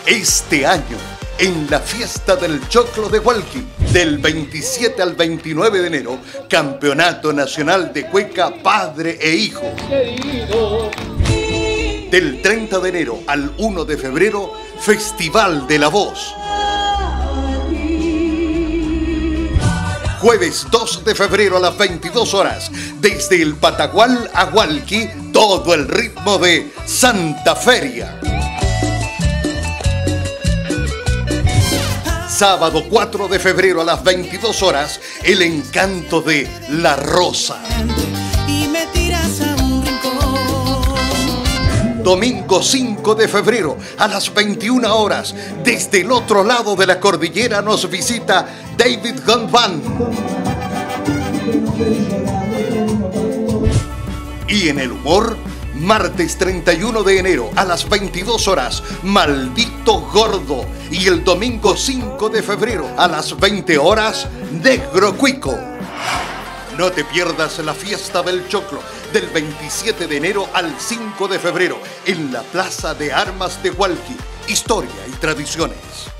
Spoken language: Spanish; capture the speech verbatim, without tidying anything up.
Este año, en la fiesta del choclo de Hualqui, del veintisiete al veintinueve de enero, Campeonato Nacional de Cueca Padre e Hijo. Del treinta de enero al uno de febrero, Festival de la Voz. Jueves dos de febrero a las veintidós horas, desde el Patagual a Hualqui, todo el ritmo de Santa Feria. Sábado cuatro de febrero a las veintidós horas, el encanto de La Rosa. Y me tiras a un rincón. Domingo cinco de febrero a las veintiuna horas, desde el otro lado de la cordillera nos visita David Gunn. Y en el humor, martes treinta y uno de enero a las veintidós horas, Maldito Gordo. Y el domingo cinco de febrero a las veinte horas, Negro Cuico. No te pierdas la fiesta del choclo del veintisiete de enero al cinco de febrero en la Plaza de Armas de Hualqui. Historia y tradiciones.